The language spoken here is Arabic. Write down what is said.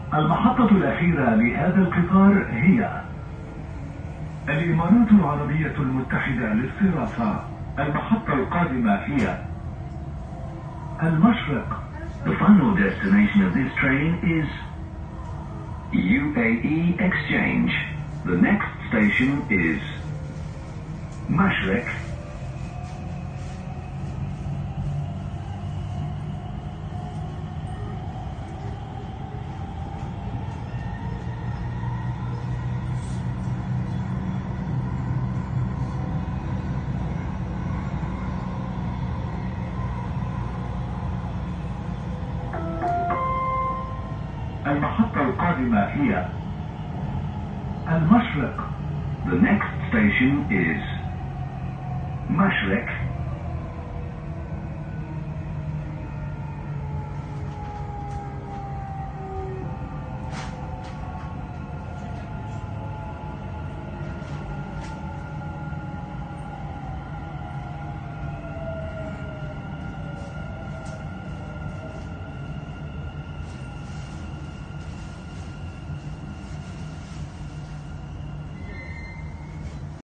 المحطة الأخيرة لهذا القطار هي الإمارات العربية المتحدة للصرافة. المحطة القادمة هي المشرق. The final destination of this train is UAE Exchange. The next station is مشرق. المحطة القادمة هي المشرق. The next station is مشرق.